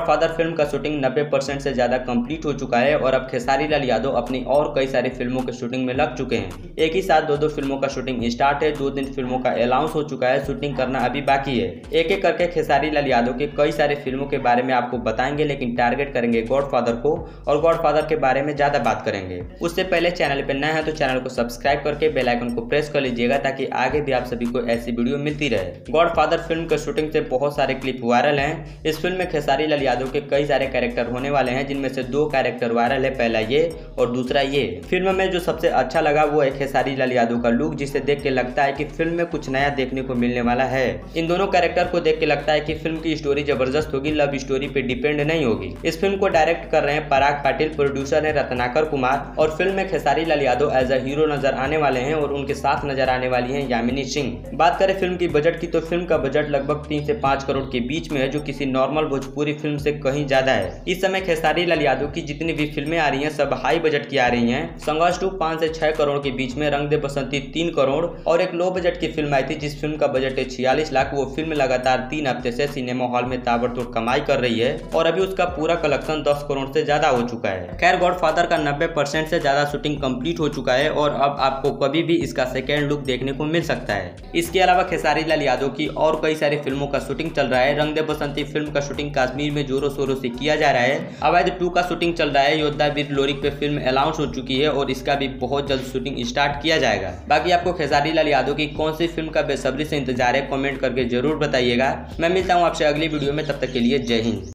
Godfather film का shooting 90% से ज़्यादा कंप्लीट हो चुका है और अब खेसारी लाल यादव अपनी और कई सारी फिल्मों के शूटिंग में लग चुके हैं। एक ही साथ दो फिल्मों का शूटिंग स्टार्ट है, 2 दिन फिल्मों का अनाउंस हो चुका है, शूटिंग करना अभी बाकी है। एक एक करके खेसारी लाल यादव के कई सारे फिल्मों के बारे में आपको बताएंगे, लेकिन टारगेट करेंगे गॉडफादर को और गॉडफादर के बारे में ज़्यादा बात करेंगे। उससे पहले चैनल पर नए हैं तो चैनल को सब्सक्राइब करके बेल आइकन को प्रेस कर लीजिएगा ताकि आगे भी आप सभी को ऐसी वीडियो मिलती रहे। गॉडफादर फिल्म के शूटिंग से बहुत सारे क्लिप वायरल हैं। इस फिल्म में खेसारी लाल यादव के कई सारे कैरेक्टर होने वाले हैं, जिनमें से 2 कैरेक्टर वायरल है, पहला ये और दूसरा ये। फिल्म में जो सबसे अच्छा लगा वो है खेसारी लाल यादव का लुक, जिसे देख के लगता है कि फिल्म में कुछ नया देखने को मिलने वाला है। इन दोनों कैरेक्टर को देख के लगता है कि फिल्म की स्टोरी जबरदस्त होगी, लव स्टोरी पे डिपेंड नहीं होगी। इस फिल्म को डायरेक्ट कर रहे हैं पराग पाटिल, प्रोड्यूसर है रत्नाकर कुमार और फिल्म में Khesari Lal Yadav as a hero नजर आने वाले हैं और उनके साथ नजर आने वाली है यामिनी सिंह। बात करें फिल्म की बजट की तो फिल्म का बजट लगभग 3 से 5 करोड़ के बीच में है, जो किसी नॉर्मल भोजपुरी फिल्म से कहीं ज्यादा है। इस समय खेसारी लाल यादव की जितनी भी फिल्में आ रही हैं सब हाई बजट की आ रही हैं। संघर्ष 2 5 से 6 करोड़ के बीच में, रंग दे बसंती 3 करोड़ और एक लो बजट की फिल्म आई थी जिस फिल्म का बजट है 46 लाख। वो फिल्म लगातार 3 हफ्ते से सिनेमा हॉल में ताबड़तोड़ कमाई कर रही है और अभी उसका पूरा कलेक्शन 10 करोड़ से ज्यादा हो चुका है। खैर गॉडफादर का 90% से ज्यादा शूटिंग कंप्लीट हो चुका है और अब आपको कभी भी इसका सेकेंड लुक देखने को मिल सकता है। इसके अलावा खेसारी लाल यादव की और कई सारी फिल्मों का शूटिंग चल रहा है। रंग दे बसंती फिल्म का शूटिंग कश्मीर में जोरों शोरों से किया जा रहा है। अवैध 2 का शूटिंग चल रहा है। योद्धा वीर लोरिक पे फिल्म अनाउंस हो चुकी है और इसका भी बहुत जल्द शूटिंग स्टार्ट किया जाएगा। बाकी आपको खेसारी लाल यादव की कौन सी फिल्म का बेसब्री से इंतजार है, कमेंट करके जरूर बताइएगा। मैं मिलता हूँ आपसे अगली वीडियो में, तब तक के लिए जय हिंद।